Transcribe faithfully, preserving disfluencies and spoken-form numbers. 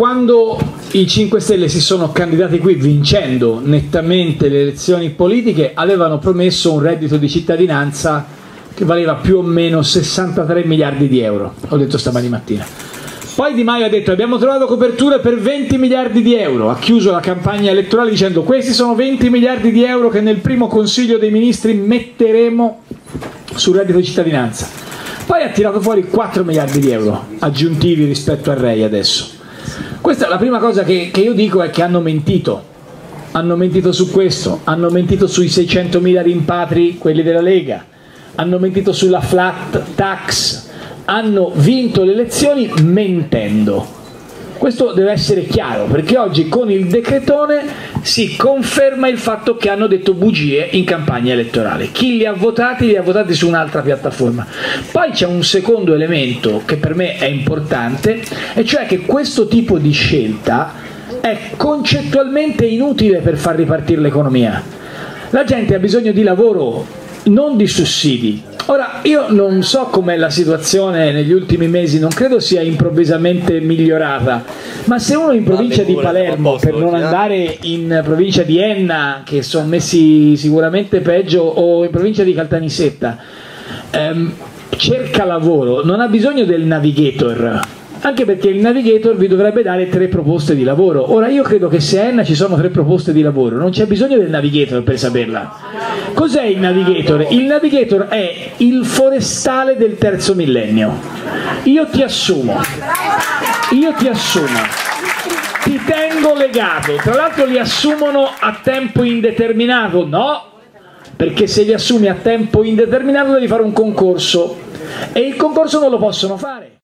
quando i cinque Stelle si sono candidati qui vincendo nettamente le elezioni politiche, avevano promesso un reddito di cittadinanza che valeva più o meno sessantatré miliardi di euro, ho detto stamani mattina. Poi Di Maio ha detto abbiamo trovato coperture per venti miliardi di euro, ha chiuso la campagna elettorale dicendo questi sono venti miliardi di euro che nel primo Consiglio dei Ministri metteremo sul reddito di cittadinanza. Poi ha tirato fuori quattro miliardi di euro aggiuntivi rispetto al R E I adesso. Questa è la prima cosa che, che io dico, è che hanno mentito. Hanno mentito su questo, hanno mentito sui seicentomila rimpatri, quelli della Lega, hanno mentito sulla flat tax, hanno vinto le elezioni mentendo. Questo deve essere chiaro, perché oggi con il decretone si conferma il fatto che hanno detto bugie in campagna elettorale. Chi li ha votati li ha votati su un'altra piattaforma. Poi c'è un secondo elemento che per me è importante, e cioè che questo tipo di scelta è concettualmente inutile per far ripartire l'economia. La gente ha bisogno di lavoro, non di sussidi. Ora, io non so com'è la situazione negli ultimi mesi, non credo sia improvvisamente migliorata, ma se uno in provincia di Palermo, per non andare in provincia di Enna, che sono messi sicuramente peggio, o in provincia di Caltanissetta, ehm, cerca lavoro, non ha bisogno del navigator, anche perché il navigator vi dovrebbe dare tre proposte di lavoro. Ora, io credo che se a Enna ci sono tre proposte di lavoro non c'è bisogno del navigator per saperla. Cos'è il navigator? Il navigator è il forestale del terzo millennio. Io ti assumo, io ti assumo, ti tengo legato, tra l'altro li assumono a tempo indeterminato, no? Perché se li assumi a tempo indeterminato devi fare un concorso e il concorso non lo possono fare.